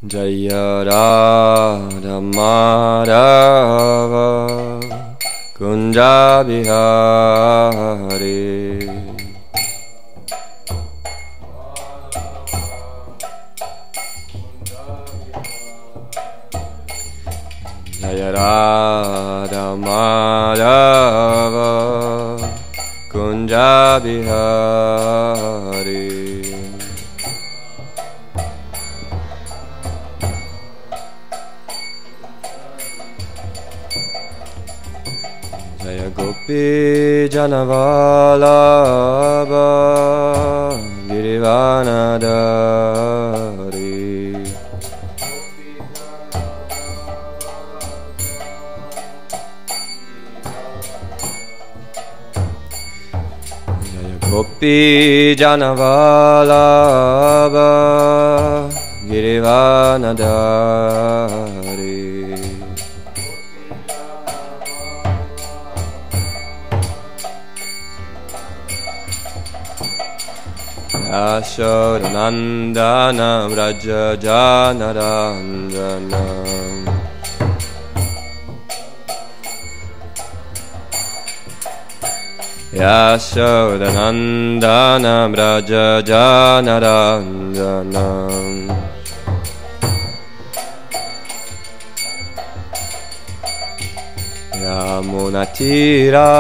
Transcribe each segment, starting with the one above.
Jaya Radha Madhava Kunja Bihari Jaya Radha Madhava Kunja Bihari Jaya Gopi Janavalabha Girivanadari Jaya Gopi Janavalabha Girivanadari Yashodanandanam Raja Janaranjanam Yashodanandanam Raja Janaranjanam Yamunatira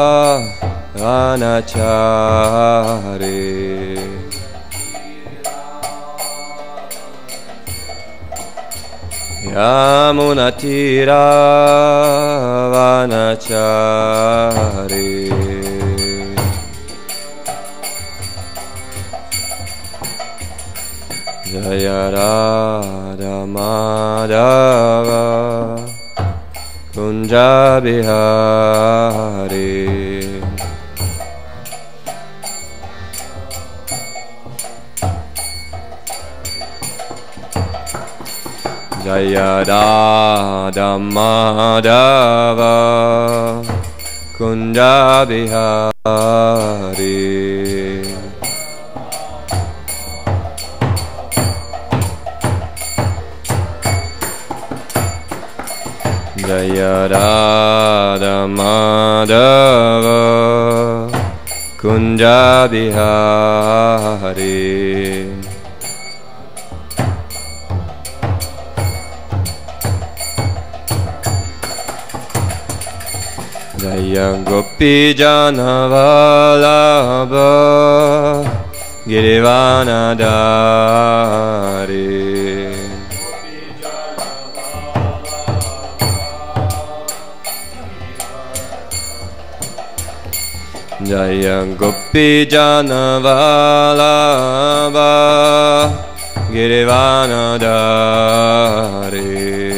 Vanachari Yamunatira Vanachari Jaya Radha Madhava Kunja Bihari Jaya Radha Madhava Kunja Bihari Jaya Radha Madhava Kunja Bihari Jaya Gopi Janavalabha Girivanadari Jaya Gopi Janavalabha Girivanadari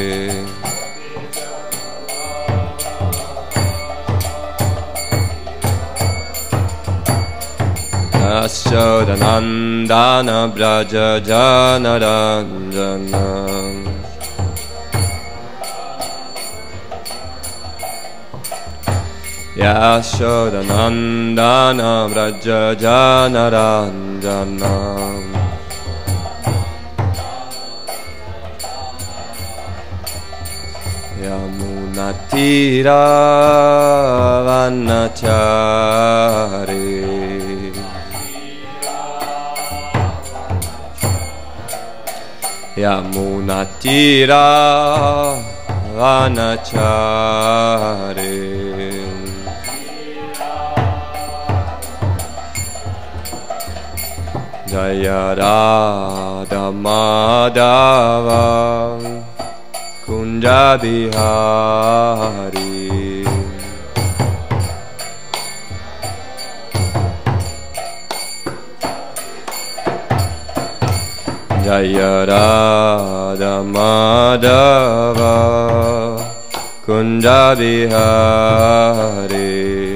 Yashodanandana Braja Janaranjanam Yashodanandana Braja Janaranjanam Yamunatira Vanachari Yamunatira Vanachari Jaya Radha Madhava Kunja Bihari Jaya Radha Madhava Kunja Bihari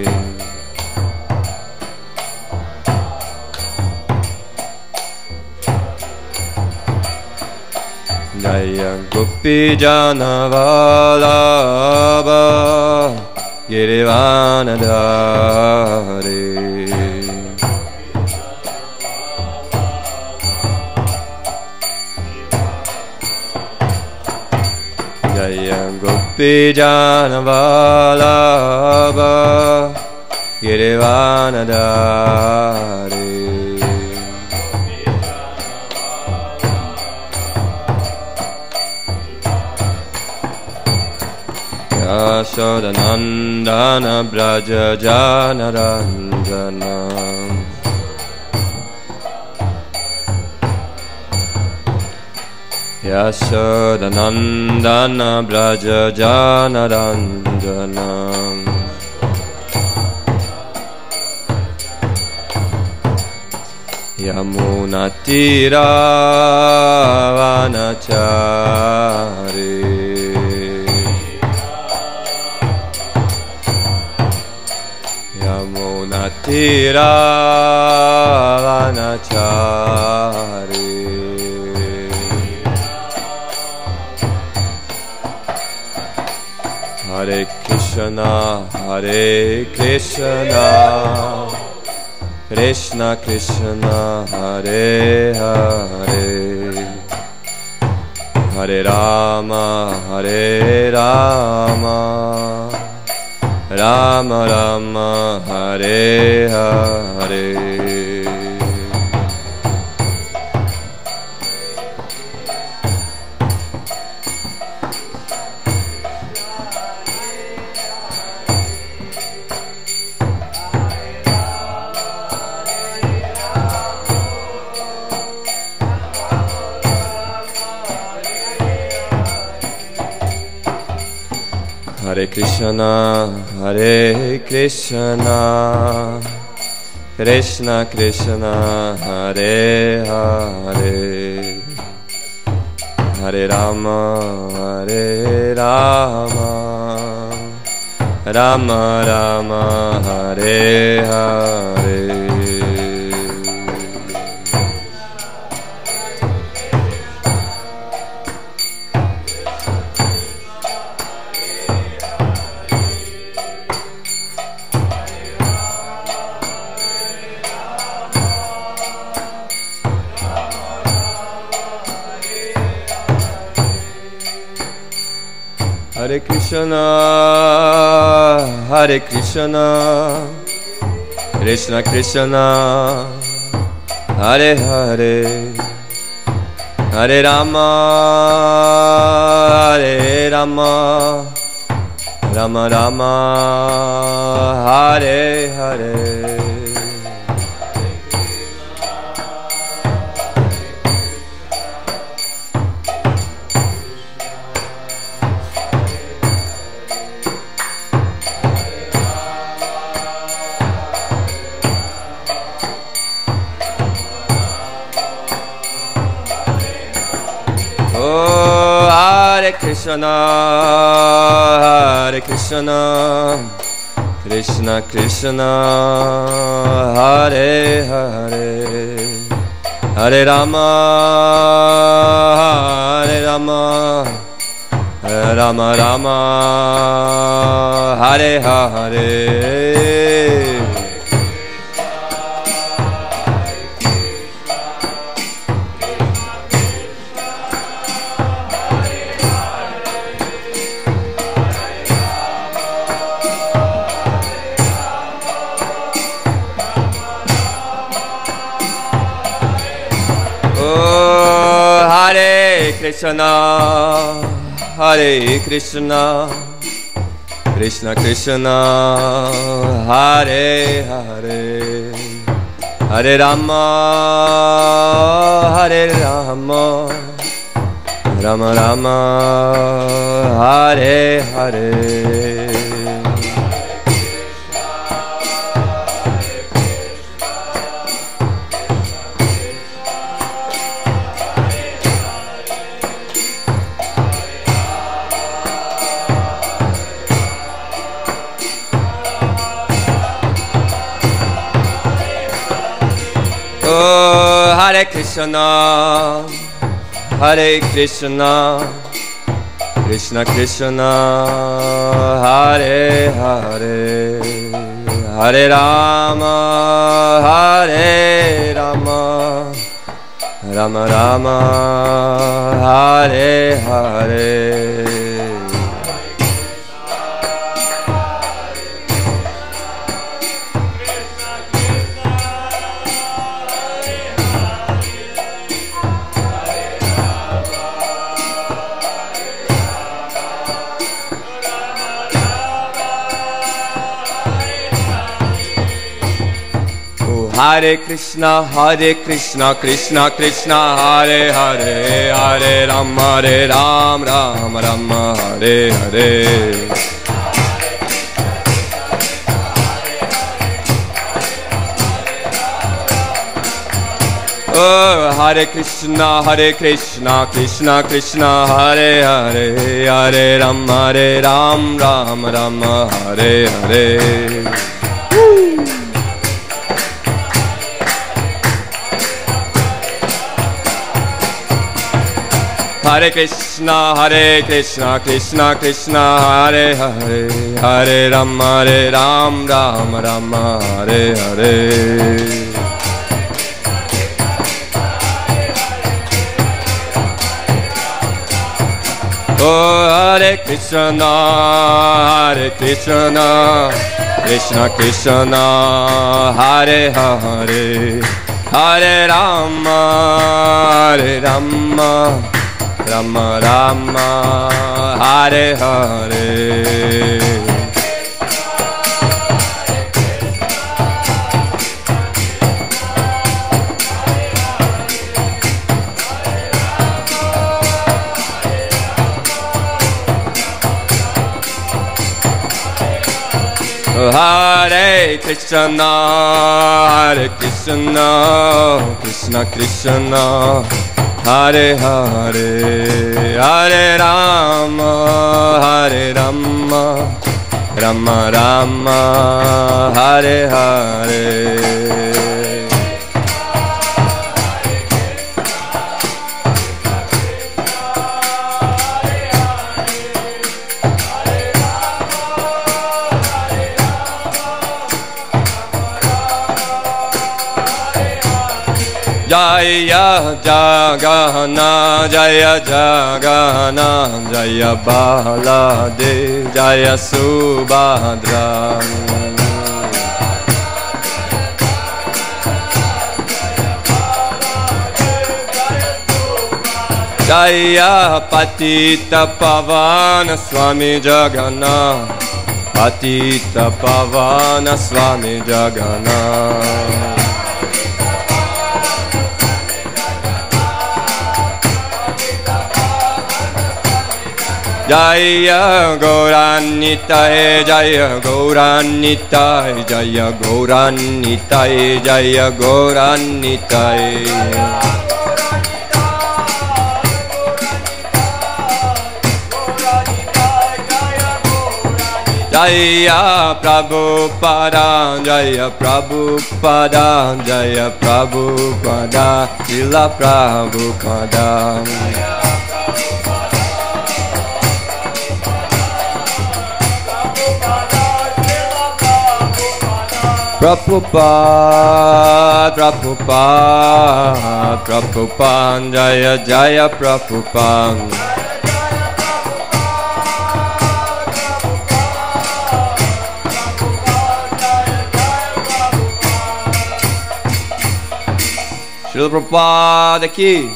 Jaya Gopi Janavalabha Girivanadari Gopijanavalabha Girivanadari Yashodanandana Braja Janaranjana Yashodanandana Braja Janaranjana Yamunatira Vanachari Yamunatira Vanachari Hare Krishna Krishna Krishna Hare Hare Hare Rama Rama Rama Hare Hare Hare Krishna Krishna Krishna Hare Hare Hare Rama Rama Rama Hare Hare Hare Krishna Krishna Krishna Hare Hare Hare Rama Rama Rama Hare Hare Hare Krishna Krishna Krishna Hare Hare Hare Rama Rama Rama Hare Hare Hare Krishna Krishna Krishna Hare Hare Hare Rama Rama Rama Hare Hare Hare Krishna Krishna Krishna Hare Hare Hare Rama Rama Rama Hare Hare Hare Krishna, Krishna Krishna, Hare Hare, Hare Ram, Ram Rama, Hare Hare. Oh, Hare Krishna, Krishna Krishna, Hare Hare, Hare Ram, Ram Rama, Hare Hare. Hare Krishna, Krishna Krishna, Hare Hare, Hare Ram, Ram Rama, Hare Hare. Oh, Hare Krishna, Krishna Krishna, Hare Hare, Hare Rama, Rama Rama, Hare Hare. Hare Krishna, Krishna Krishna, Hare Hare, Hare Rama, Rama Rama, Hare Hare. Jaya Jagana, Jaya Jagana, Jaya Baladev, Jaya Subhadra. Jaya Patita Pavana Swami Jagana, Patita Pavana Swami Jagana. Jaya Gauranitai, Jaya Gauranitai, Jaya Gauranitai, Jaya Gauranitai. Jaya Prabhupada, Jaya Prabhupada, Jaya Prabhupada, Srila Prabhupada. Prabhupada, Prabhupada, Prabhupada, Jaya Jaya Prabhupada. Srila Prabhupada ki.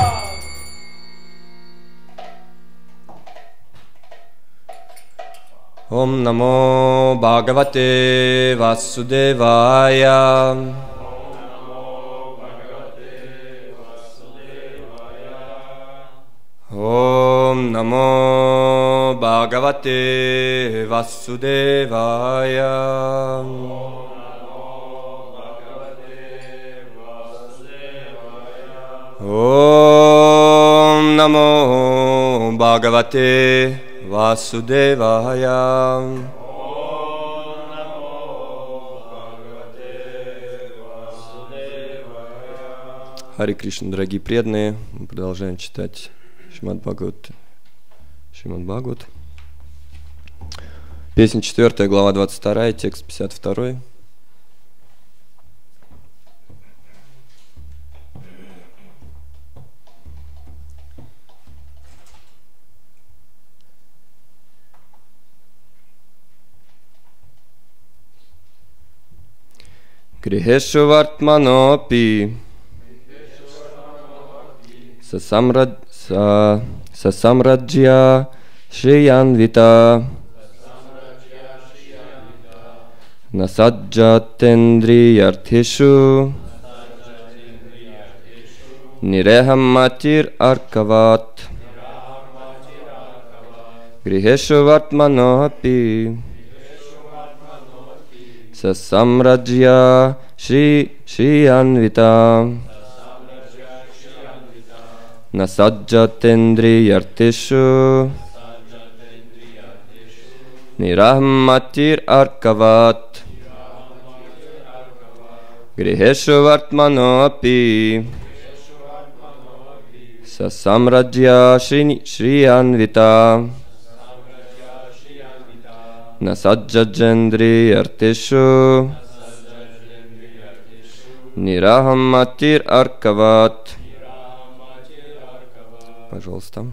Om Namo Bhagavate Vasudevaya. Om Namo Bhagavate Vasudevaya. Om Namo Bhagavate Vasudevaya. Харе Кришна, дорогие преданные, мы продолжаем читать Шримад Бхагават. Песня 4, глава 22, текст 52. Грихешу вартманопи сасамраджья шриянвита Nasajjatendriyarthishu Nirehamatir arkavat Griheshu vartmanopi Sasamrajya Shri Anvita Nasajjatendriyarthishu Nirahamatir arkavat Griheshu vartmanopi Sasamrajya Shri Anvita Nasajjatendriyarthishu Nirahamatir arkavat. Пожалуйста.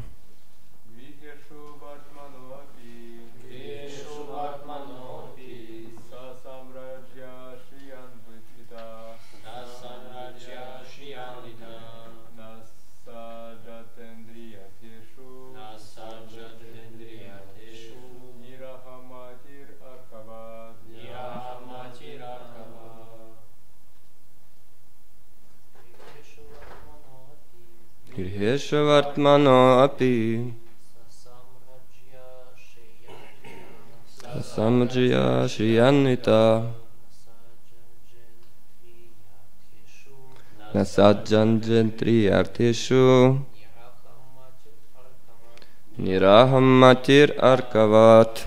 Griheshu vartmano api Sasamrajya Shriyanvita Nasajjatendriyarthishu Nirahamatir arkavat.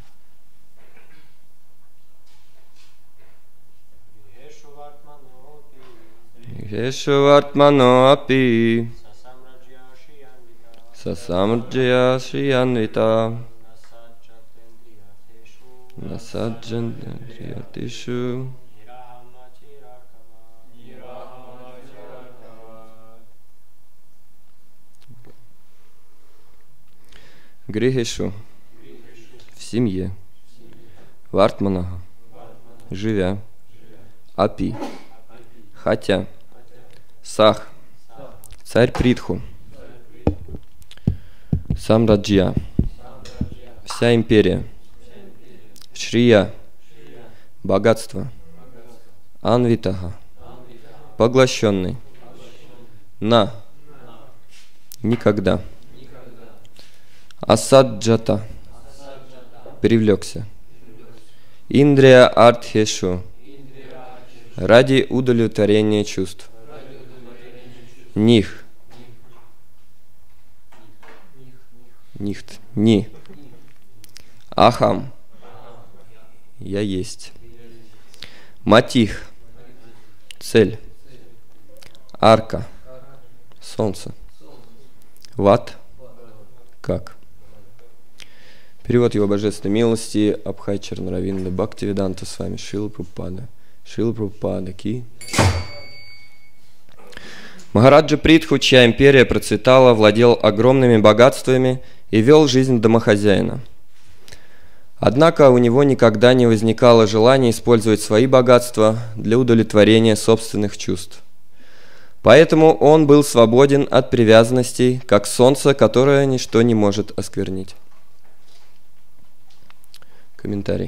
Griheshu vartmano api Sasamrajya Shriyanvita Nasajjatendriyarthishu Грихешу в семье, Вартманаха, живя, Апи, хотя, Сах, царь Притху, Самраджья, вся империя, Шрия, богатство, Анвитаха, поглощенный, На, никогда, Асаджата, привлекся, Индрия Артхешу, ради удовлетворения чувств, Них, Нихт, Ни, Ахам, я есть, Матих, цель, Арка, солнце, Ват, как. Перевод его божественной милости Абхай Чарнаравинда Бхактивиданта с вами Шрила Прабхупада. Шрила Прабхупада Ки. Махараджа Притху, чья империя процветала, владел огромными богатствами и вел жизнь домохозяина. Однако у него никогда не возникало желания использовать свои богатства для удовлетворения собственных чувств. Поэтому он был свободен от привязанностей, как солнце, которое ничто не может осквернить. Комментарий.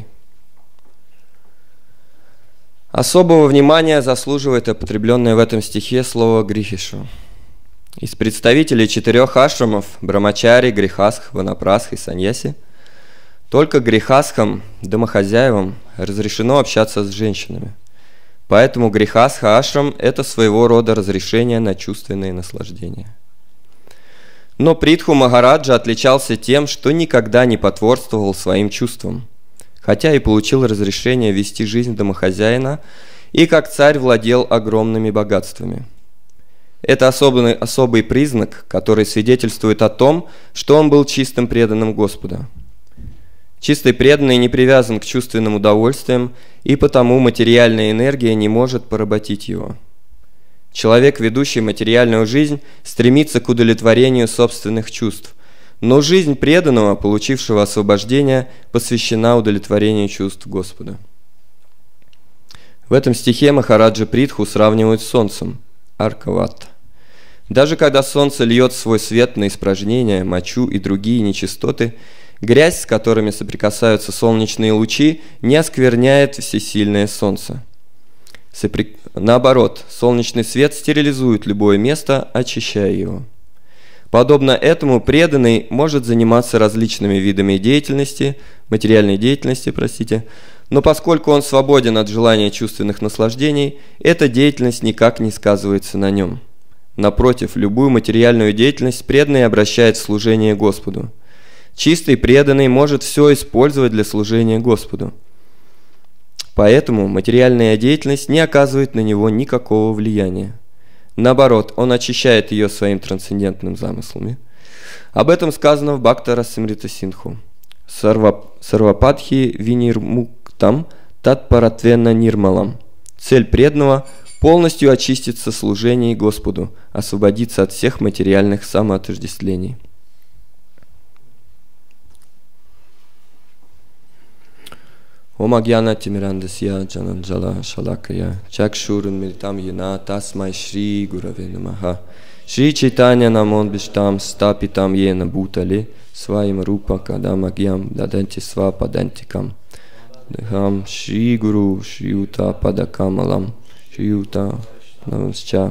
Особого внимания заслуживает употребленное в этом стихе слово «грихишу». Из представителей 4 ашрамов – Брамачари, Грихасх, Ванапрасх и Саньяси – только грихасхам, домохозяевам, разрешено общаться с женщинами. Поэтому грихасха ашрам – это своего рода разрешение на чувственные наслаждения. Но Притху Махараджа отличался тем, что никогда не потворствовал своим чувствам, хотя и получил разрешение вести жизнь домохозяина и как царь владел огромными богатствами. Это особый признак, который свидетельствует о том, что он был чистым преданным Господа. Чистый преданный не привязан к чувственным удовольствиям, и потому материальная энергия не может поработить его. Человек, ведущий материальную жизнь, стремится к удовлетворению собственных чувств, но жизнь преданного, получившего освобождение, посвящена удовлетворению чувств Господа. В этом стихе Махараджа Притху сравнивают с солнцем, Аркаватта. Даже когда солнце льет свой свет на испражнения, мочу и другие нечистоты, Грязь, с которыми соприкасаются солнечные лучи, не оскверняет всесильное солнце. Наоборот, солнечный свет стерилизует любое место, очищая его. Подобно этому преданный может заниматься различными видами деятельности, материальной деятельности, но поскольку он свободен от желания чувственных наслаждений, эта деятельность никак не сказывается на нем. Напротив, любую материальную деятельность преданный обращает в служение Господу. Чистый преданный может все использовать для служения Господу. Поэтому материальная деятельность не оказывает на него никакого влияния. Наоборот, он очищает ее своим трансцендентным замыслами. Об этом сказано в Бхакта Расамрита Синдху. Сарвападхи винирмуктам татпаратвена нирмалам. Цель преданного – полностью очиститься в служении Господу, освободиться от всех материальных самоотождествлений. Om Agyanati Mirandasya Jananjala Shalakaya Chakshurun Militam Yena Tasmai Shri Gurave Namaha Shri Chaitanya Namon Bishtam Stapitam Yena Bhutale Svayam Rupa Kadam Agyam Dadanti Svapadantikam Deham Shri Guru Shri Yuta Padakamalam Shri Yuta Namanscha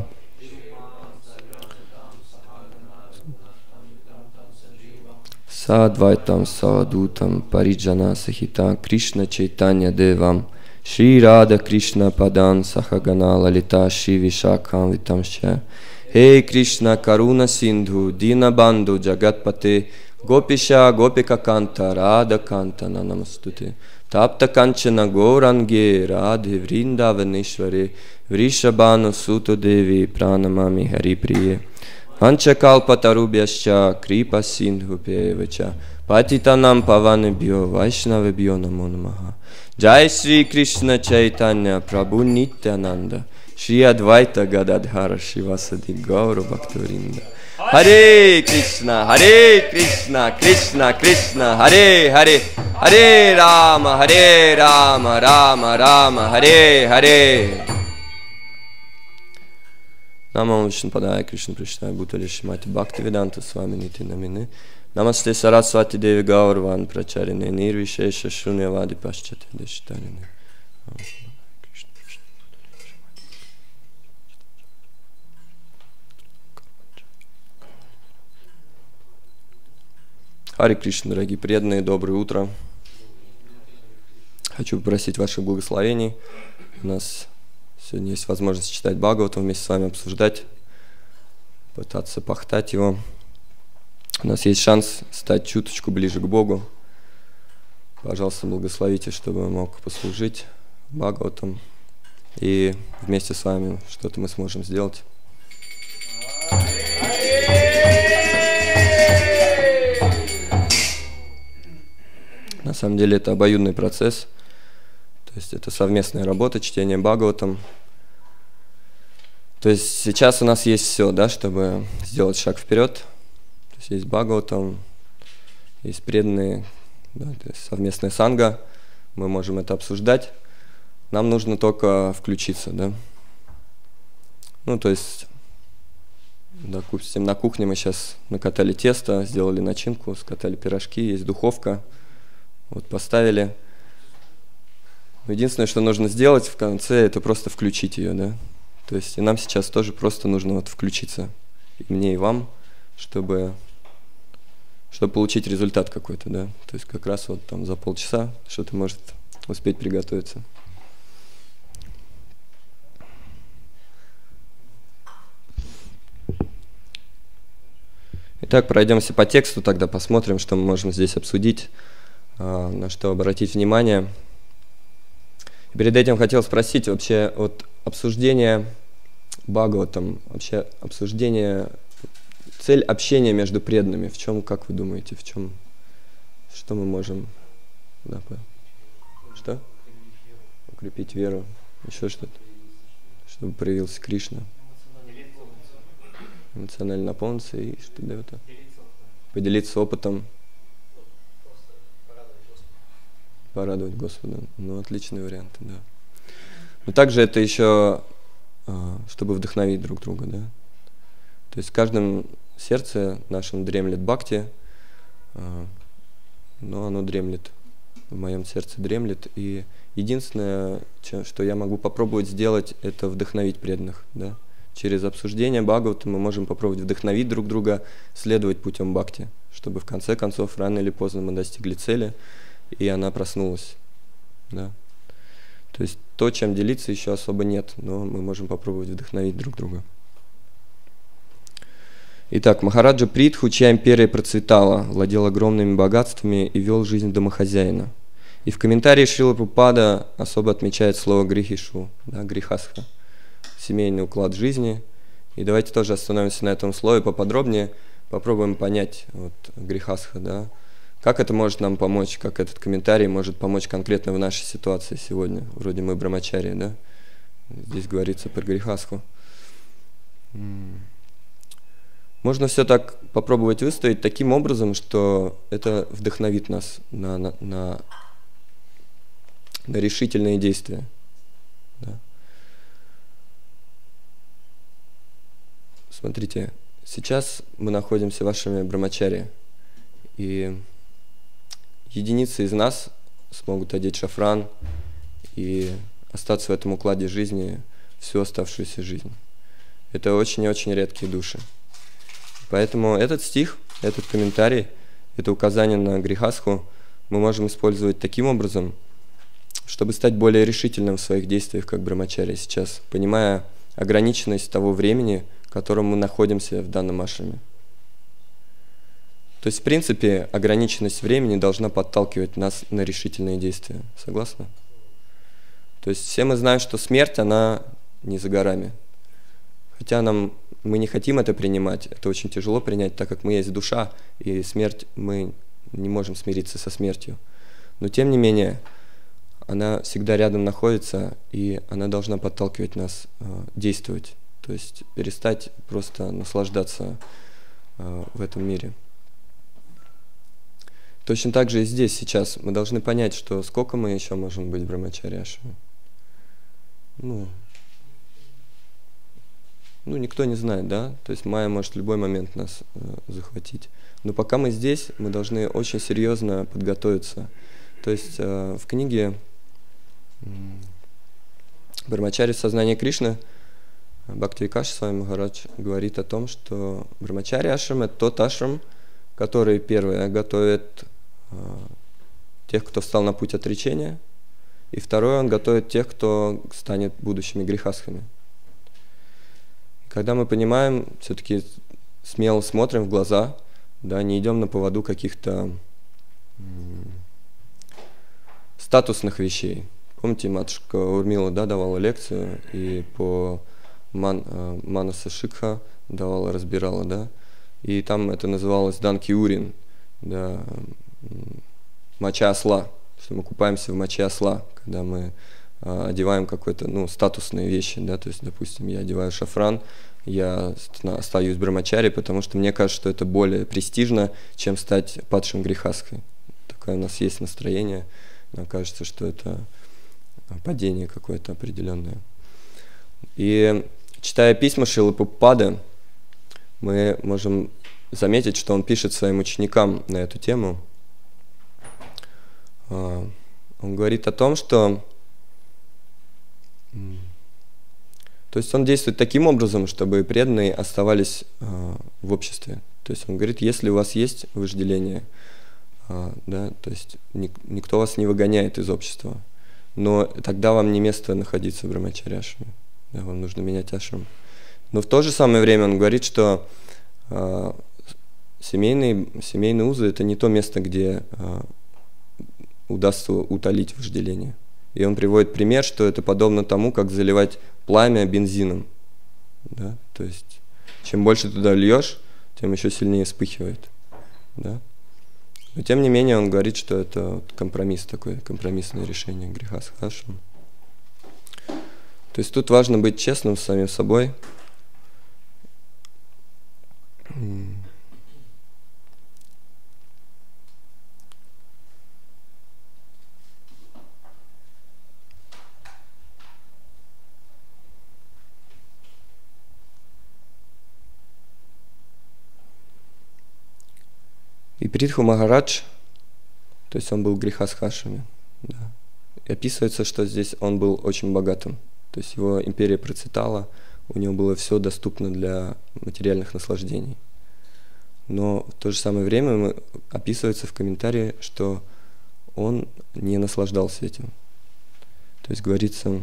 Sadvaitam Savadutam Parijana Sahita Krishna Chaitanya Devam Shri Radha Krishna Padan Sahagana Lalita Shri Vishakam Vitamsha Hey Krishna Karuna Sindhu Dina Bandhu Jagatpate Gopisha Gopika Kanta Radha Kanta Namastute Tapta Kanchana Gourange Radhe Vrindavaneshware Vrishabhanu Suto Devi Pranamami Haripriye Anchakalpatarubhyascha kripa sindhupevacha patitanam pavanebhyo vaishnavebhyo namo namaha. Jai Shri Krishna Chaitanya Prabhu Nityananda Shri Advaita Gadadhara Shivasadi Gaura Bhaktivinoda. Hare Krishna, Krishna Krishna, Hare Hare, Hare Rama, Rama Rama, Hare Hare. Намам Вишнупадая Кришна Пришная Бхутали Шимати Бхакти Веданта Свами Нити Намины Намасте Сарасвати Деви Гаурван Прачарине Нирвишеша Шуньявади Пашчати Дешитарине. Харе Кришна, дорогие преданные, доброе утро. Хочу попросить ваших благословений. У нас сегодня есть возможность читать Бхагаватам, вместе с вами обсуждать, пытаться пахтать его. У нас есть шанс стать чуточку ближе к Богу. Пожалуйста, благословите, чтобы я мог послужить Бхагаватам. И вместе с вами что-то мы сможем сделать. На самом деле это обоюдный процесс. То есть это совместная работа, чтение Бхагаватам. То есть сейчас у нас есть все, да, чтобы сделать шаг вперед. То есть есть Бхагаватам, есть преданные, да, то есть совместная санга. Мы можем это обсуждать. Нам нужно только включиться, да. Ну, то есть, допустим, на кухне мы сейчас накатали тесто, сделали начинку, скатали пирожки, есть духовка. Вот поставили. Единственное, что нужно сделать в конце, это просто включить ее, да. То есть и нам сейчас тоже просто нужно вот включиться, и мне, и вам, чтобы получить результат какой-то, да. То есть как раз вот там за полчаса что-то может успеть приготовиться. Итак, пройдемся по тексту, тогда посмотрим, что мы можем здесь обсудить, на что обратить внимание. Перед этим хотел спросить вообще вот обсуждение Бхагаватам, вообще обсуждение, цель общения между преданными, в чем, как вы думаете, в чем, что мы можем, да, что? Укрепить веру, еще что-то, чтобы проявился Кришна. Эмоционально наполниться и что дает? Поделиться опытом. Порадовать Господа. Ну, отличный вариант, да. Но также это еще, чтобы вдохновить друг друга, да. То есть в каждом сердце нашем дремлет бхакти, но оно дремлет, в моем сердце дремлет. И единственное, что я могу попробовать сделать, это вдохновить преданных. Да? Через обсуждение Бхагавата мы можем попробовать вдохновить друг друга, следовать путем бхакти, чтобы в конце концов рано или поздно мы достигли цели, и она проснулась. Да? То есть то, чем делиться, еще особо нет, но мы можем попробовать вдохновить друг друга. Итак, Махараджа Притху, чья империя процветала, владел огромными богатствами и вел жизнь домохозяина. И в комментарии Шрила Прабхупада особо отмечает слово грихишу, да, грихасха, семейный уклад жизни. И давайте тоже остановимся на этом слове поподробнее, попробуем понять вот, грихасха, да, как это может нам помочь, как этот комментарий может помочь конкретно в нашей ситуации сегодня. Вроде мы брамачари, да, здесь говорится про грихасху. Можно все так попробовать выставить таким образом, что это вдохновит нас на решительные действия. Да. Смотрите, сейчас мы находимся в ашраме брамачари, и единицы из нас смогут одеть шафран и остаться в этом укладе жизни всю оставшуюся жизнь. Это очень и очень редкие души. Поэтому этот стих, этот комментарий, это указание на грихасху мы можем использовать таким образом, чтобы стать более решительным в своих действиях как брамачари сейчас, понимая ограниченность того времени, в котором мы находимся в данном ашраме. То есть, в принципе, ограниченность времени должна подталкивать нас на решительные действия. Согласны? То есть все мы знаем, что смерть, она не за горами. Хотя мы не хотим это принимать, это очень тяжело принять, так как мы есть душа, и смерть, мы не можем смириться со смертью. Но тем не менее, она всегда рядом находится, и она должна подталкивать нас действовать. То есть перестать просто наслаждаться в этом мире. Точно так же и здесь сейчас мы должны понять, что сколько мы еще можем быть брамачарьяшами. Никто не знает, да? То есть Майя может в любой момент нас захватить. Но пока мы здесь, мы должны очень серьезно подготовиться. То есть в книге Брамачари сознания Кришны Бхактивикаш Свами Махарадж говорит о том, что Брамачари ашрам — это тот ашрам, который, первое, готовит тех, кто встал на путь отречения, и второе, он готовит тех, кто станет будущими грехасхами. Когда мы понимаем, все-таки смело смотрим в глаза, да, не идем на поводу каких-то статусных вещей. Помните, матушка Урмила, да, давала лекцию, и по Манаса Шикха давала, разбирала, да, и там это называлось данки урин, да, моча осла, что мы купаемся в моче осла, когда мы одеваем какой-то, статусные вещи, да, то есть, допустим, я одеваю шафран, я остаюсь брамачари, потому что мне кажется, что это более престижно, чем стать падшим грехасхой. Такое у нас есть настроение, нам кажется, что это падение какое-то определенное. И читая письма Шрилы Прабхупады, мы можем заметить, что он пишет своим ученикам на эту тему. Он говорит о том, что то есть он действует таким образом, чтобы преданные оставались в обществе. То есть он говорит, если у вас есть вожделение, да, то есть никто вас не выгоняет из общества, но тогда вам не место находиться в брамачари ашраме, да, вам нужно менять ашрам. Но в то же самое время он говорит, что семейные узы — это не то место, где удастся утолить вожделение. И он приводит пример, что это подобно тому, как заливать пламя бензином. Да? То есть, чем больше туда льешь, тем еще сильнее вспыхивает. Да? Но тем не менее, он говорит, что это компромисс такой, компромиссное решение грехасха ашрама. То есть тут важно быть честным с самим собой. И Притху Махарадж, То есть он был грехасхашами. Да. И описывается, что здесь он был очень богатым. То есть его империя процветала, у него было все доступно для материальных наслаждений. Но в то же самое время описывается в комментарии, что он не наслаждался этим. То есть говорится,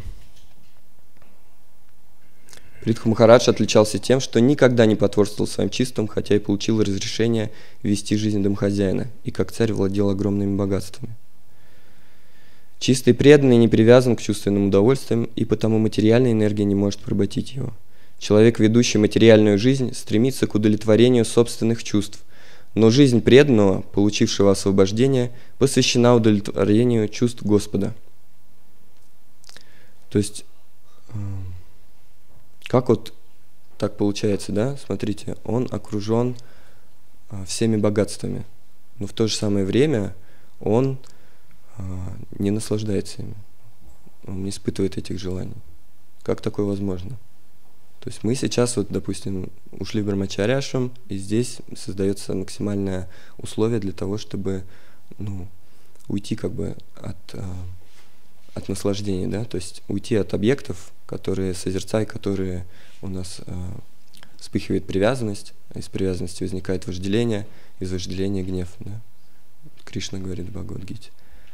Притху Махарадж отличался тем, что никогда не потворствовал своим чувствам, хотя и получил разрешение вести жизнь домохозяина, и как царь владел огромными богатствами. Чистый преданный не привязан к чувственным удовольствиям, и потому материальная энергия не может поработить его. Человек, ведущий материальную жизнь, стремится к удовлетворению собственных чувств, но жизнь преданного, получившего освобождение, посвящена удовлетворению чувств Господа. То есть, как вот так получается, да? Смотрите, он окружен всеми богатствами, но в то же самое время он не наслаждается ими, он не испытывает этих желаний. Как такое возможно? То есть мы сейчас, вот, допустим, ушли в Брамачарья ашрам, и здесь создается максимальное условие для того, чтобы уйти как бы от наслаждения, да? То есть уйти от объектов, которые созерцай, которые у нас вспыхивает привязанность, из привязанности возникает вожделение, из вожделения гнев. Да? Кришна говорит в Бхагавад-гите.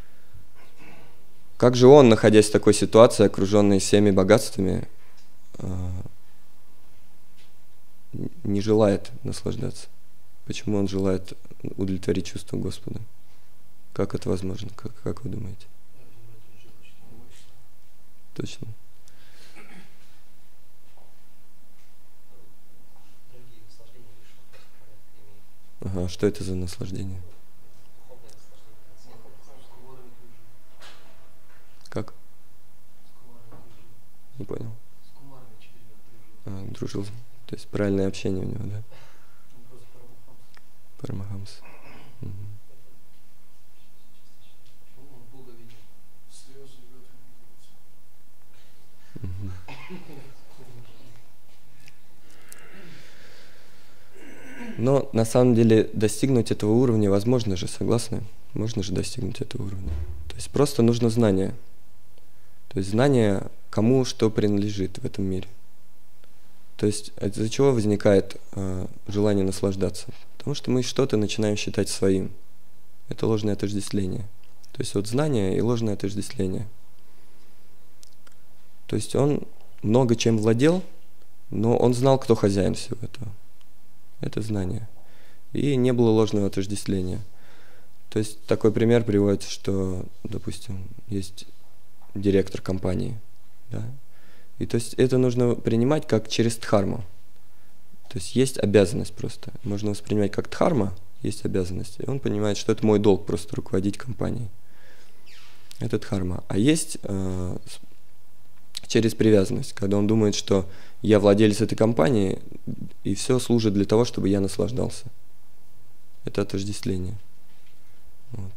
Как же он, находясь в такой ситуации, окруженный всеми богатствами, не желает наслаждаться? Почему он желает удовлетворить чувства Господа? Как это возможно? Как вы думаете? Точно. Ага, что это за наслаждение? Как? Не понял. Дружил. То есть правильное общение у него, да? Парамахамс. Угу. Угу. Но на самом деле достигнуть этого уровня возможно же, согласны? Можно же достигнуть этого уровня. То есть просто нужно знание. То есть знание, кому что принадлежит в этом мире. То есть из-за чего возникает желание наслаждаться? Потому что мы что-то начинаем считать своим. Это ложное отождествление. То есть вот знание и ложное отождествление. То есть он много чем владел, но он знал, кто хозяин всего этого. Это знание. И не было ложного отождествления. То есть такой пример приводится, что, допустим, есть директор компании, да? И то есть это нужно принимать как через дхарму. То есть обязанность просто. Можно воспринимать как дхарма, есть обязанность. И он понимает, что это мой долг просто руководить компанией. Это дхарма. А есть через привязанность, когда он думает, что я владелец этой компании, и все служит для того, чтобы я наслаждался. Это отождествление. Вот.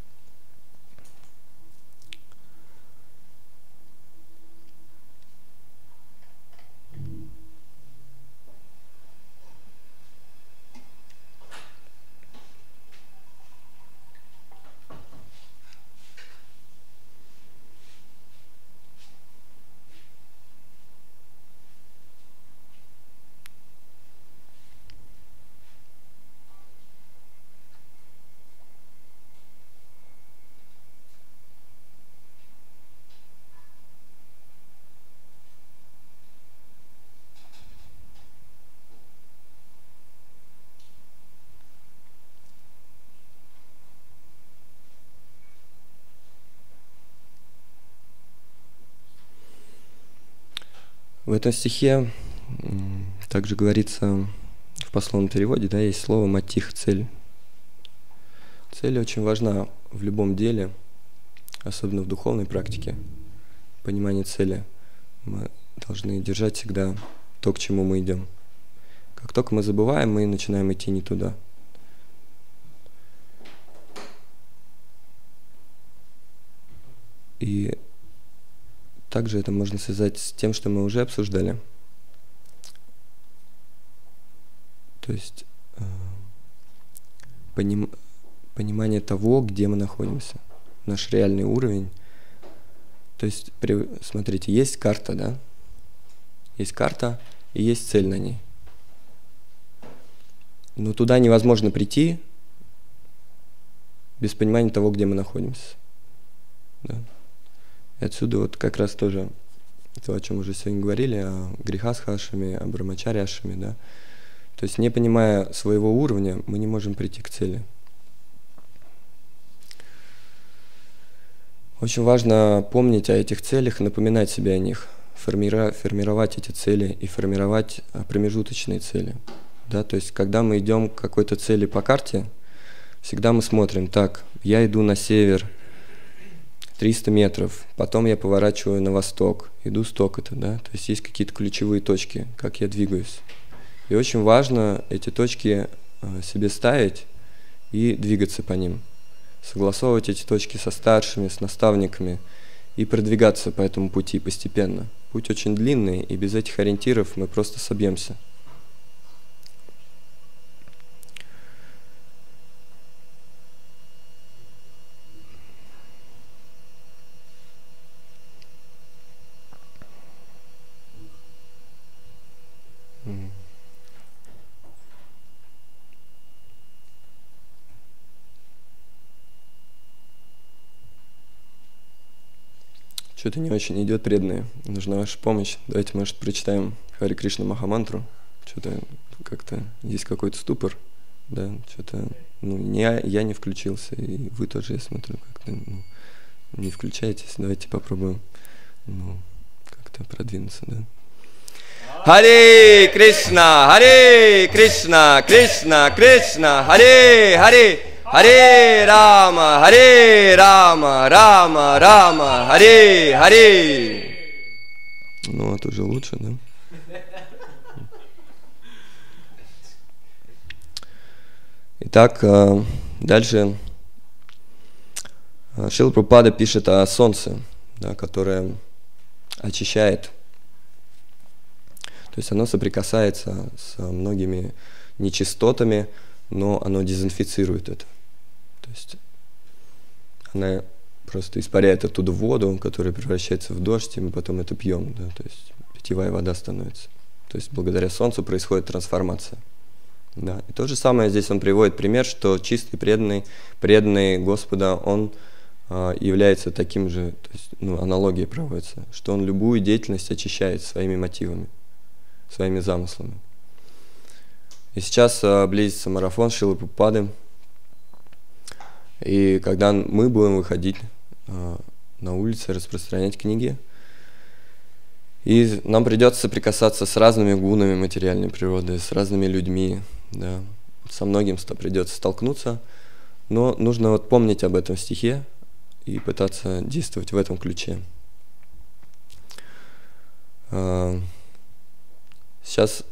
В этом стихе также говорится в пословном переводе, да, есть слово «матих» — цель. Цель очень важна в любом деле, особенно в духовной практике. Понимание цели. Мы должны держать всегда то, к чему мы идем. Как только мы забываем, мы начинаем идти не туда. И также это можно связать с тем, что мы уже обсуждали. То есть понимание того, где мы находимся, наш реальный уровень. То есть, смотрите, есть карта, да? Есть карта и есть цель на ней. Но туда невозможно прийти без понимания того, где мы находимся. Да? И отсюда вот как раз тоже то, о чем уже сегодня говорили, о грихастха-ашраме, о брамачарья-ашраме, да. То есть, не понимая своего уровня, мы не можем прийти к цели. Очень важно помнить о этих целях и напоминать себе о них, формировать эти цели и формировать промежуточные цели. Да? То есть, когда мы идем к какой-то цели по карте, всегда мы смотрим, так, я иду на север 300 метров, потом я поворачиваю на восток, иду столько-то, да, то есть какие-то ключевые точки, как я двигаюсь. И очень важно эти точки себе ставить и двигаться по ним, согласовывать эти точки со старшими, с наставниками и продвигаться по этому пути постепенно. Путь очень длинный, и без этих ориентиров мы просто собьемся. Что-то не очень идет, преданные. Нужна ваша помощь. Давайте, может, прочитаем Хари Кришна Махамантру. Что-то как-то есть какой-то ступор. Да, что-то, я не включился, и вы тоже, я смотрю, как-то не включаетесь. Давайте попробуем, как-то продвинуться, да. Харе Кришна, Харе Кришна, Кришна, Кришна, Харе Харе. Харе Рама, Рама, Рама, Харе, Харе. Ну, это уже лучше, да? Итак, дальше Шрила Прабхупада пишет о солнце, да, которое очищает. То есть оно соприкасается с многими нечистотами, но оно дезинфицирует это. То есть она просто испаряет оттуда воду, которая превращается в дождь, и мы потом это пьем, да, то есть питьевая вода становится. То есть благодаря солнцу происходит трансформация. Да. И то же самое здесь он приводит пример, что чистый, преданный Господа, он является таким же, то есть, аналогия проводится, что он любую деятельность очищает своими мотивами, своими замыслами. И сейчас близится марафон Шрилы Прабхупады. И когда мы будем выходить на улицы, распространять книги, и нам придется соприкасаться с разными гунами материальной природы, с разными людьми, да, со многим придется столкнуться, но нужно помнить об этом стихе и пытаться действовать в этом ключе. Сейчас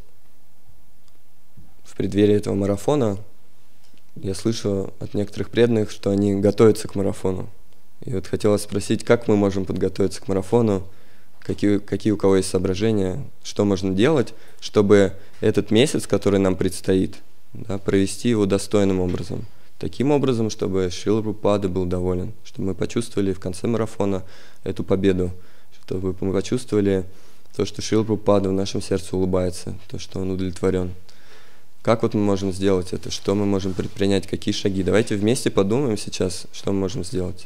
в преддверии этого марафона я слышу от некоторых преданных, что они готовятся к марафону. И вот хотелось спросить, как мы можем подготовиться к марафону, какие у кого есть соображения, что можно делать, чтобы этот месяц, который нам предстоит, да, провести его достойным образом. Таким образом, чтобы Шрила Прабхупада был доволен, чтобы мы почувствовали в конце марафона эту победу, чтобы мы почувствовали то, что Шрила Прабхупада в нашем сердце улыбается, то, что он удовлетворен. Как мы можем сделать это? Что мы можем предпринять? Какие шаги? Давайте вместе подумаем сейчас, что мы можем сделать.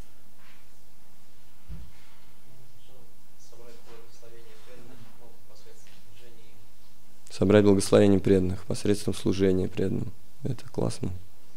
Собрать благословение преданных посредством служения преданным. Это классно.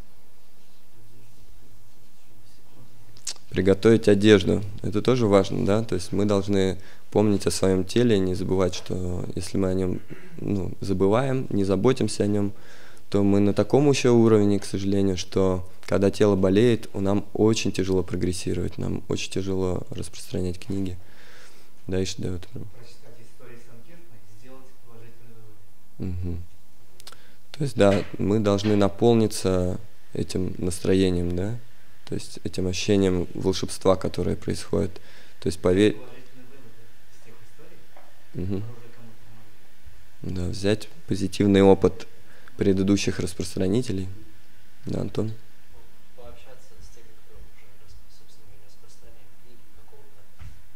Приготовить одежду. Это тоже важно, да? То есть мы должны помнить о своем теле, не забывать, что если мы о нем забываем, не заботимся о нем, то мы на таком еще уровне, к сожалению, что когда тело болеет, нам очень тяжело прогрессировать, нам очень тяжело распространять книги. Да, и что дает. Прочитать истории Санкиртны, сделать положительный вывод. То есть, да, мы должны наполниться этим настроением, да, то есть этим ощущением волшебства, которое происходит. То есть поверь. Да, взять позитивный опыт предыдущих распространителей. Да, Антон?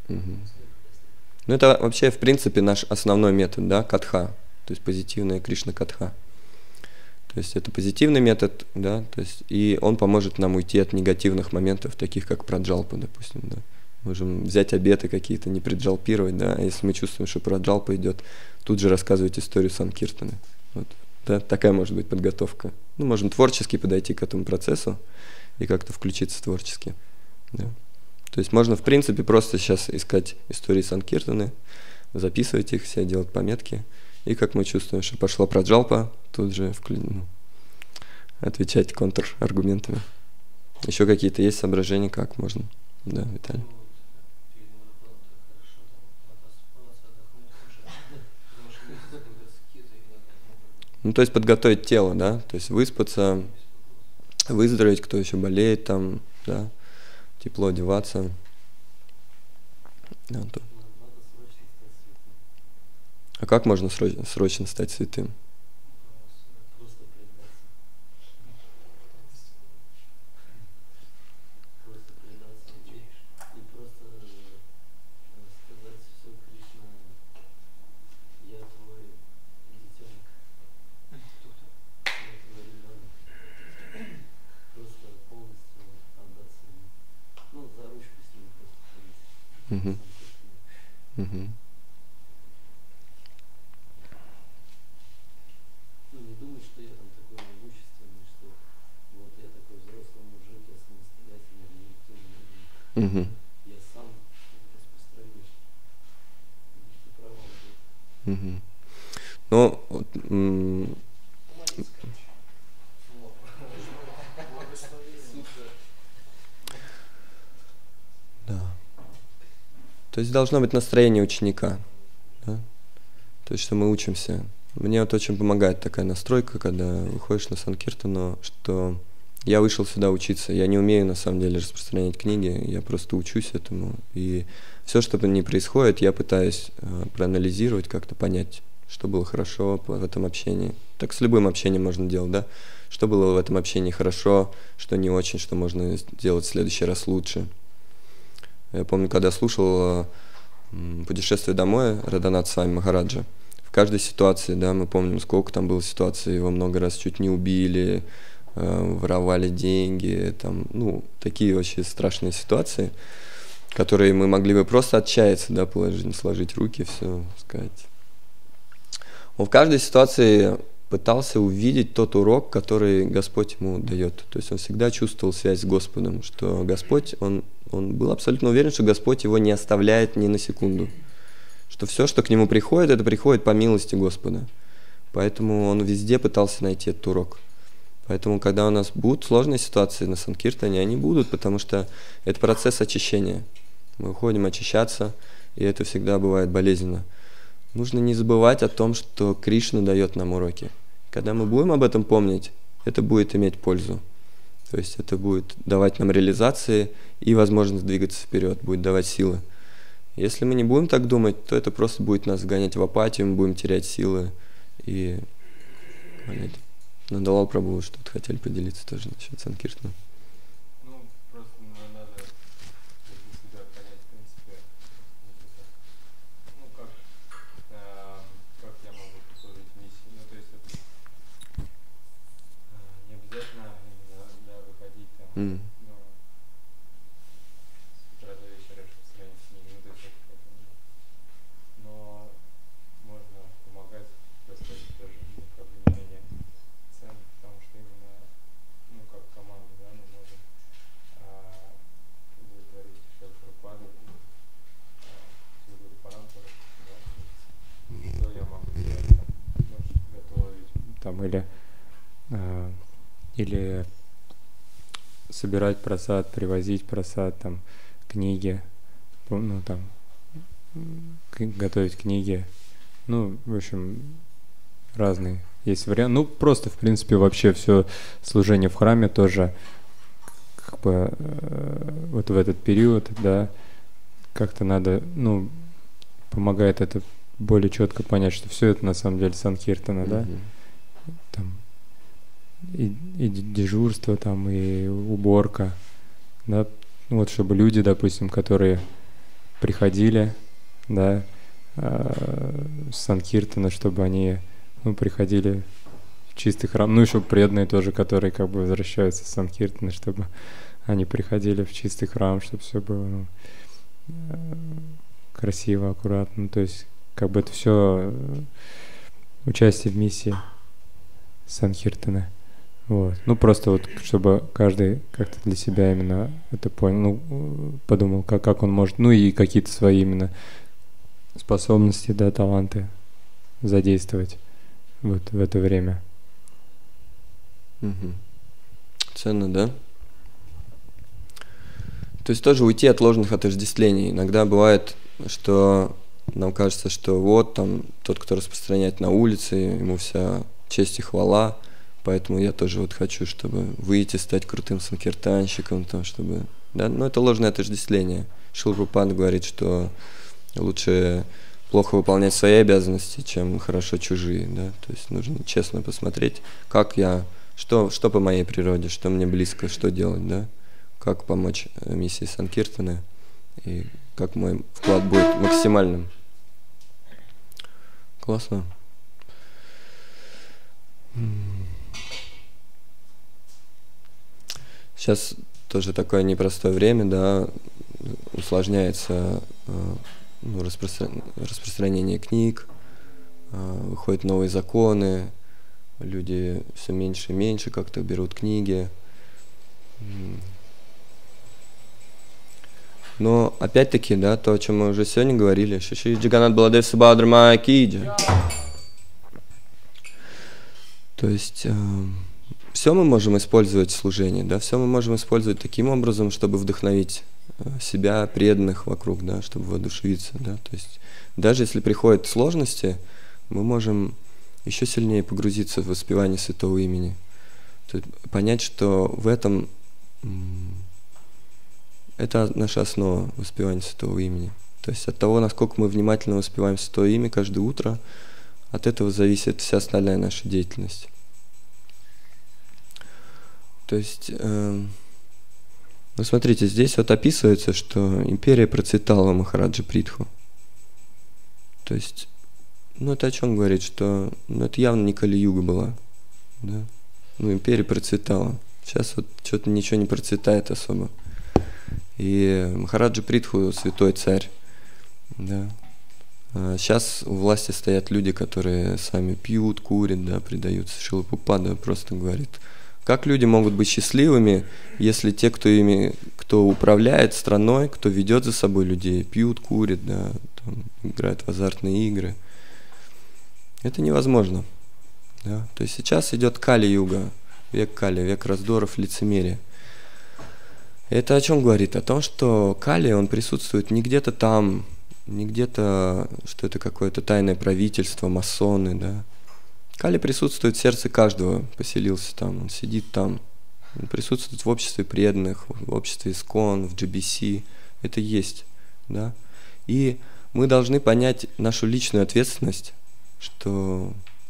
Мгм. Ну, это вообще, в принципе, наш основной метод, да, катха, то есть позитивная Кришна-катха. То есть это позитивный метод, да, то есть и он поможет нам уйти от негативных моментов, таких как праджалпа, допустим, да. Можем взять обеты какие-то, не преджалпировать, да, а если мы чувствуем, что праджалпа идет, тут же рассказывать историю санкиртаны. Вот, да, такая может быть подготовка. Ну, можем творчески подойти к этому процессу и как-то включиться творчески, да. То есть можно, в принципе, просто сейчас искать истории санкиртаны, записывать их все, делать пометки. И как мы чувствуем, что пошла праджалпа, тут же отвечать контраргументами. Еще какие-то есть соображения, как можно? Да, Виталий. Ну, то есть подготовить тело, да, то есть выспаться, выздороветь, кто еще болеет там, да, тепло одеваться. Да, то. А как можно срочно стать святым? Угу. Угу. Ну, не думать, что я там такой могущественный, что вот я такой взрослый мужик, я самостоятельный, никто не нужен. Угу. Я сам распространюсь. Ты права будет. Угу. Ну, вот, да. То есть должно быть настроение ученика, да? То есть, что мы учимся. Мне вот очень помогает такая настройка, когда выходишь на санкиртану, что я вышел сюда учиться. Я не умею, на самом деле, распространять книги, я просто учусь этому. И все, что ни происходит, я пытаюсь проанализировать, как-то понять, что было хорошо в этом общении. Так с любым общением можно делать, да? Что было в этом общении хорошо, что не очень, что можно сделать в следующий раз лучше. Я помню, когда слушал «Путешествие домой» Радханат Свами Махараджа, в каждой ситуации, да, мы помним, сколько там было ситуаций, его много раз чуть не убили, воровали деньги, там, ну, такие вообще страшные ситуации, которые мы могли бы просто отчаяться, да, сложить руки, все, сказать. Он в каждой ситуации пытался увидеть тот урок, который Господь ему дает. То есть он всегда чувствовал связь с Господом, что Господь, он был абсолютно уверен, что Господь его не оставляет ни на секунду. Что все, что к нему приходит, это приходит по милости Господа. Поэтому он везде пытался найти этот урок. Поэтому, когда у нас будут сложные ситуации на санкиртане, они будут, потому что это процесс очищения. Мы уходим очищаться, и это всегда бывает болезненно. Нужно не забывать о том, что Кришна дает нам уроки. Когда мы будем об этом помнить, это будет иметь пользу. То есть это будет давать нам реализации и возможность двигаться вперед, будет давать силы. Если мы не будем так думать, то это просто будет нас гонять в апатию, мы будем терять силы и болеть. Надалал Прабху что-то хотели поделиться тоже насчет санкиртана. Ну, просто надо для себя понять, в принципе, ну, как я могу послужить миссии. Ну, то есть это не обязательно именно выходить там, ну, с утра до вечера распространять книги, ну, то есть это но можно помогать, рассказать тоже, ну, как бы не менее ценно, потому что именно, ну, как команда, да, мы можем удовлетворить Шилпрападу, Гуру Парампару, да, что я могу делать, там, может, готовить, там, или собирать просад, привозить просад, там, книги, ну, там, готовить книги, ну, в общем, разные есть варианты. Ну, просто, в принципе, вообще все служение в храме тоже, как бы, вот в этот период, да, как-то надо, ну, помогает это более четко понять, что все это на самом деле санкиртана, да, там, и дежурство, там, и уборка, да, вот, чтобы люди, допустим, которые приходили, да, с Санкиртана, чтобы они, ну, приходили в чистый храм. Ну, еще преданные тоже, которые как бы возвращаются с Санкиртана, чтобы они приходили в чистый храм, чтобы все было, ну, красиво, аккуратно. Ну, то есть как бы это все участие в миссии Санкиртана. Вот. Ну, просто вот, чтобы каждый как-то для себя именно это понял, ну, подумал, как он может, ну, и какие-то свои именно способности, да, таланты задействовать вот в это время. Угу. Ценно, да? То есть тоже уйти от ложных отождествлений. Иногда бывает, что нам кажется, что вот там тот, кто распространяет на улице, ему вся честь и хвала, поэтому я тоже вот хочу, чтобы выйти, стать крутым санкиртанщиком, там, чтобы... Да? Но это ложное отождествление. Шрила Прабхупада говорит, что лучше плохо выполнять свои обязанности, чем хорошо чужие. Да? То есть нужно честно посмотреть, как я, что по моей природе, что мне близко, что делать, да? Как помочь миссии Санкиртаны и как мой вклад будет максимальным. Классно. Сейчас тоже такое непростое время, да, усложняется ну, распространение книг, выходят новые законы, люди все меньше и меньше как-то берут книги. Но опять-таки, да, то, о чем мы уже сегодня говорили, Шиши Джаганат Баладев Субхадра Майя Ки Джай. То есть все мы можем использовать в служении, да, все мы можем использовать таким образом, чтобы вдохновить себя, преданных вокруг, да, чтобы воодушевиться, да. То есть даже если приходят сложности, мы можем еще сильнее погрузиться в воспевание святого имени. То есть понять, что в этом это наша основа воспевания святого имени. То есть от того, насколько мы внимательно воспеваем святое имя каждое утро, от этого зависит вся остальная наша деятельность. То есть, ну смотрите, здесь вот описывается, что империя процветала Махараджа Притху. То есть, ну это о чем говорит, что ну, это явно не Кали-юга была. Да? Ну империя процветала. Сейчас вот что-то ничего не процветает особо. И Махараджа Притху святой царь. Да. Сейчас у власти стоят люди, которые сами пьют, курят, да, предаются. Шрила Прабхупада просто говорит, как люди могут быть счастливыми, если те, кто управляет страной, кто ведет за собой людей, пьют, курят, да, там, играют в азартные игры. Это невозможно. Да. То есть сейчас идет Кали-юга, век Кали, век раздоров, лицемерия. Это о чем говорит? О том, что Кали, он присутствует не где-то там, не где-то, что это какое-то тайное правительство, масоны, да. Кали присутствует в сердце каждого, поселился там, он сидит там. Он присутствует в обществе преданных, в обществе Искон, в GBC. Это есть, да. И мы должны понять нашу личную ответственность, что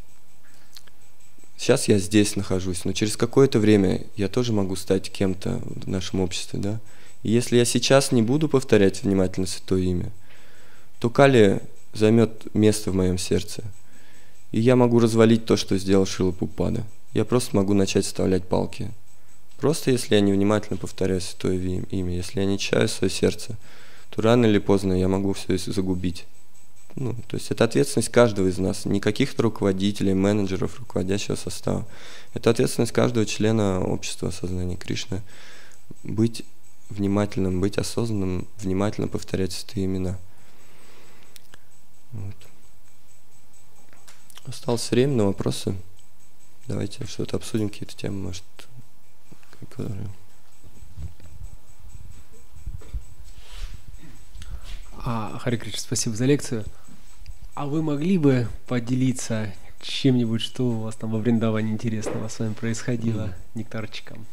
сейчас я здесь нахожусь, но через какое-то время я тоже могу стать кем-то в нашем обществе, да. И если я сейчас не буду повторять внимательно святое имя, то Кали займет место в моем сердце. И я могу развалить то, что сделал Шрила Прабхупада. Я просто могу начать вставлять палки. Просто если я невнимательно повторяю святое имя, если я не чаю свое сердце, то рано или поздно я могу все это загубить. Ну, то есть это ответственность каждого из нас, не каких-то руководителей, менеджеров, руководящего состава. Это ответственность каждого члена общества сознания Кришны. Быть внимательным, быть осознанным, внимательно повторять святые имена. Вот. Осталось время на вопросы. Давайте что-то обсудим, какие-то темы, может, которые... Харе Кришна, спасибо за лекцию. А вы могли бы поделиться чем-нибудь, что у вас там во Вриндаване интересного с вами происходило, нектарчиком?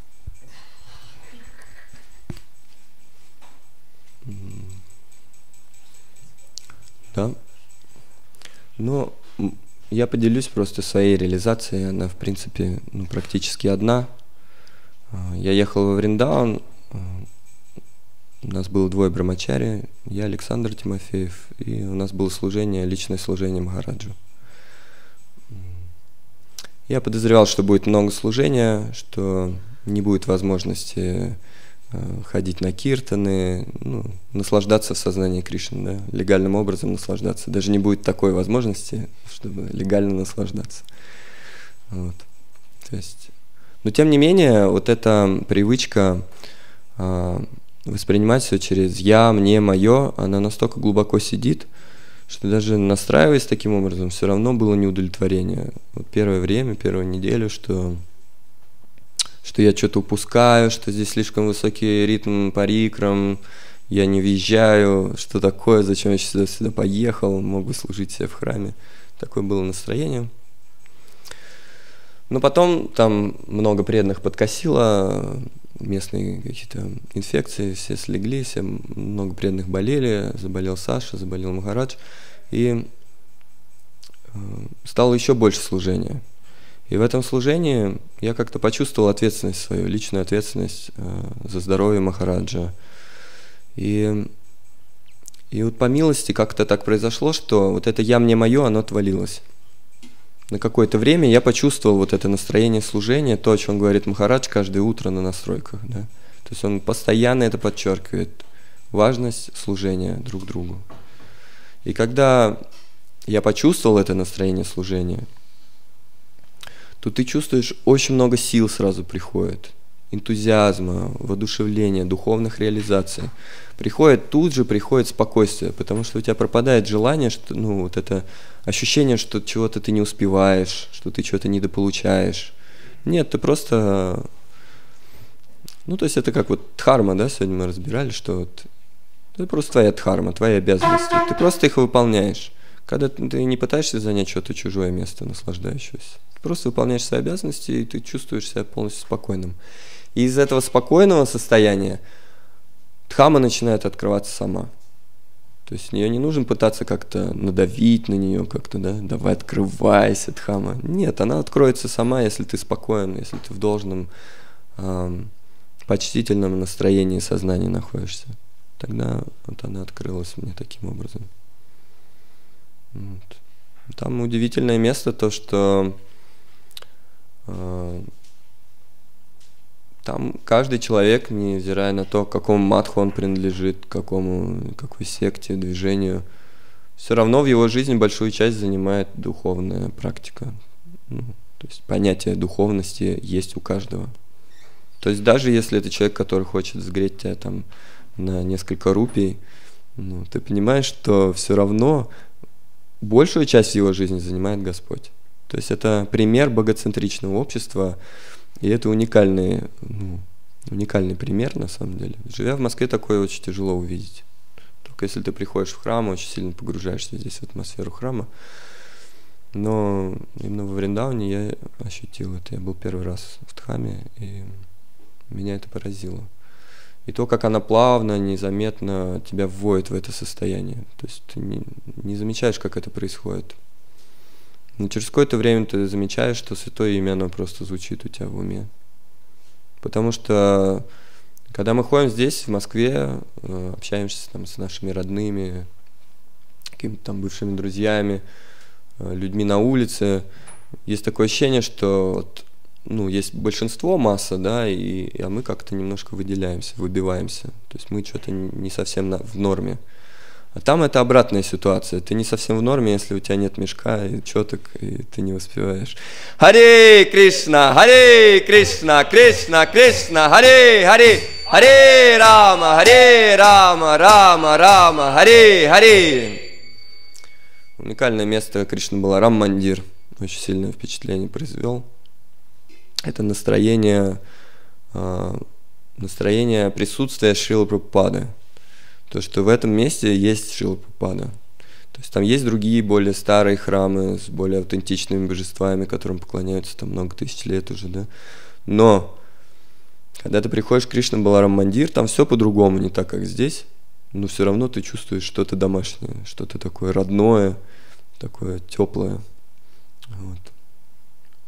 Да. Но я поделюсь просто своей реализацией. Она, в принципе, ну, практически одна. Я ехал во Вриндаван У нас было 2 брамачари, я, Александр Тимофеев, и у нас было служение, личное служение Махараджу. Я подозревал, что будет много служения, что не будет возможности ходить на киртаны, ну, наслаждаться в сознании Кришны, да, легальным образом наслаждаться. Даже не будет такой возможности, чтобы легально наслаждаться. Вот. То есть, но тем не менее, вот эта привычка воспринимать все через «я», «мне», «моё», она настолько глубоко сидит, что даже настраиваясь таким образом, все равно было неудовлетворение. Вот первое время, первую неделю, что я что-то упускаю, что здесь слишком высокий ритм парикрам, я не въезжаю, что такое, зачем я сюда поехал, мог бы служить себе в храме. Такое было настроение. Но потом там много преданных подкосило, местные какие-то инфекции, все слегли, все много преданных болели, заболел Саша, заболел Махарадж, и стало еще больше служения. И в этом служении я как-то почувствовал ответственность свою, личную ответственность за здоровье Махараджа. И вот по милости как-то так произошло, что вот это «я, мне, моё», оно отвалилось. На какое-то время я почувствовал вот это настроение служения, то, о чем говорит Махарадж каждое утро на настройках. Да? То есть он постоянно это подчеркивает, важность служения друг другу. И когда я почувствовал это настроение служения, то ты чувствуешь, очень много сил сразу приходит, энтузиазма, воодушевления, духовных реализаций. Тут же приходит спокойствие, потому что у тебя пропадает желание, что, ну, вот это ощущение, что чего-то ты не успеваешь, что ты чего-то недополучаешь. Нет, ты просто... Ну, то есть это как вот дхарма, да, сегодня мы разбирали, что вот это просто твоя дхарма, твои обязанности. Ты просто их выполняешь. Когда ты не пытаешься занять что-то чужое место, наслаждающееся. Ты просто выполняешь свои обязанности, и ты чувствуешь себя полностью спокойным. И из этого спокойного состояния дхамма начинает открываться сама. То есть в нее не нужно пытаться как-то надавить на нее, как-то, да, давай открывайся, дхамма. Нет, она откроется сама, если ты спокоен, если ты в должном почтительном настроении сознания находишься. Тогда вот она открылась мне таким образом. Вот. Там удивительное место, то, что там каждый человек, невзирая на то, к какому матху он принадлежит, какой секте, движению, все равно в его жизни большую часть занимает духовная практика. Ну, то есть понятие духовности есть у каждого. То есть даже если это человек, который хочет сгреть тебя там на несколько рупий, ну, ты понимаешь, что все равно большую часть его жизни занимает Господь. То есть это пример богоцентричного общества, и это уникальный пример, на самом деле. Живя в Москве, такое очень тяжело увидеть. Только если ты приходишь в храм, очень сильно погружаешься здесь в атмосферу храма. Но именно во Вриндаване я ощутил это. Я был первый раз в Дхаме, и меня это поразило. И то, как она плавно, незаметно тебя вводит в это состояние. То есть ты не замечаешь, как это происходит. Но через какое-то время ты замечаешь, что святое имя, оно просто звучит у тебя в уме. Потому что, когда мы ходим здесь, в Москве, общаемся там с нашими родными, какими-то там бывшими друзьями, людьми на улице, есть такое ощущение, что вот, ну, есть большинство, масса, да, а мы как-то немножко выделяемся, выбиваемся. То есть мы что-то не совсем в норме. А там это обратная ситуация. Ты не совсем в норме, если у тебя нет мешка и четок, и ты не успеваешь. Харе Кришна, Кришна, Кришна, Харе, Харе, Харе Рама, Рама, Рама, Харе, Харе. Уникальное место Кришна Баларам Мандир. Очень сильное впечатление произвел. Это настроение присутствия Шрилы Прабхупады. То, что в этом месте есть Шрила Прабхупада. То есть там есть другие, более старые храмы с более аутентичными божествами, которым поклоняются там много тысяч лет уже, да. Но когда ты приходишь в Кришна Баларам Мандир, там все по-другому, не так, как здесь. Но все равно ты чувствуешь что-то домашнее, что-то такое родное, такое теплое. Вот.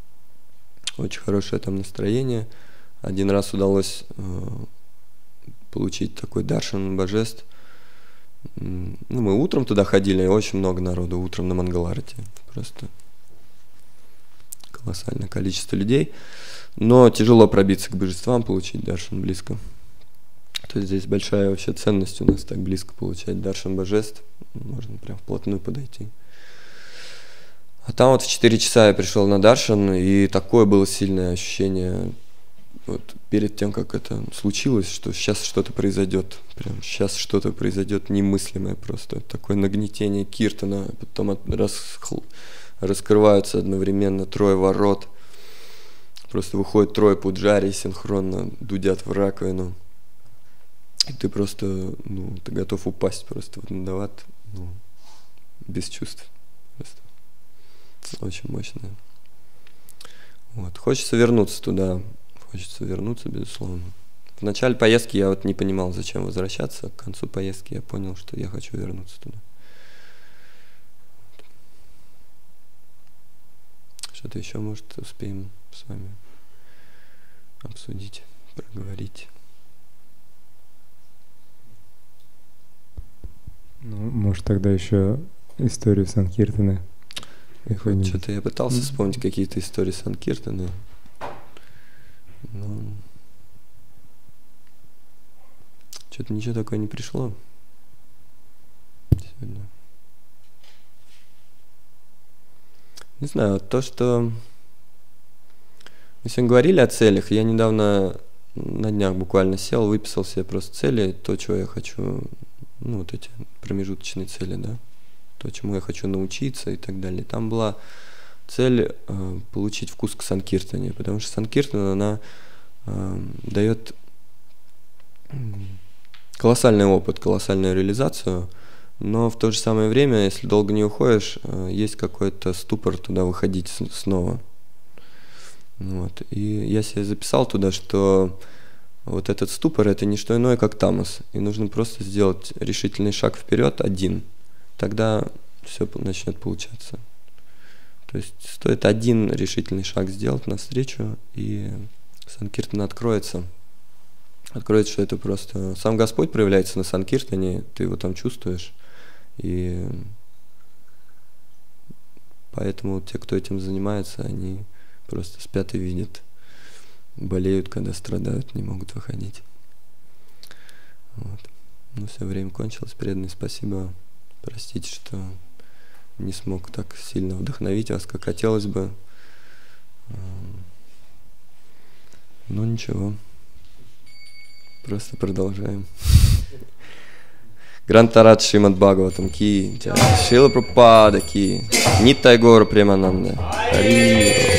Очень хорошее там настроение. Один раз удалось получить такой даршан божеств. Ну, мы утром туда ходили, очень много народу, утром на Мангаларате. Просто колоссальное количество людей. Но тяжело пробиться к божествам, получить даршан близко. То есть здесь большая вообще ценность у нас так близко получать даршан божеств. Можно прям вплотную подойти. А там вот в 4 часа я пришел на даршан, и такое было сильное ощущение вот перед тем, как это случилось, что сейчас что-то произойдет. Прям сейчас что-то произойдет немыслимое просто. Такое нагнетение киртана, потом раскрываются одновременно 3 ворот. Просто выходит 3 пуджари, синхронно дудят в раковину. И ты просто, ну, ты готов упасть просто в Нандават, ну, без чувств. Просто. Очень мощно. Вот. Хочется вернуться туда. Хочется вернуться, безусловно. В начале поездки я вот не понимал, зачем возвращаться. К концу поездки я понял, что я хочу вернуться туда. Что-то еще, может, успеем с вами обсудить, проговорить. Ну, может, тогда еще историю Санкиртана. Что-то я пытался вспомнить какие-то истории Санкиртана. Но что-то ничего такое не пришло сегодня. Не знаю, то, что мы сегодня говорили о целях, я недавно на днях буквально сел, выписал себе просто цели, то, чего я хочу, ну, вот эти промежуточные цели, да, то, чему я хочу научиться и так далее. Там была цель получить вкус к Санкиртане, потому что Санкиртана, она дает колоссальный опыт, колоссальную реализацию, но в то же самое время, если долго не уходишь, есть какой-то ступор туда выходить снова. Вот. И я себе записал туда, что вот этот ступор — это не что иное, как тамас. И нужно просто сделать решительный шаг вперед один. Тогда все начнет получаться. То есть стоит один решительный шаг сделать навстречу, и Санкиртана откроется. Откроется, что это просто... Сам Господь проявляется на Санкиртане, ты его там чувствуешь. И поэтому те, кто этим занимается, они просто спят и видят. Болеют, когда страдают, не могут выходить. Вот. Ну, все, время кончилось. Преданные, спасибо. Простите, что не смог так сильно вдохновить вас, как хотелось бы. Но ничего. Просто продолжаем. Грантарат Шримад Бхагаватам ки, Шрила Прабхупада ки, Ниттай Гора Премананда.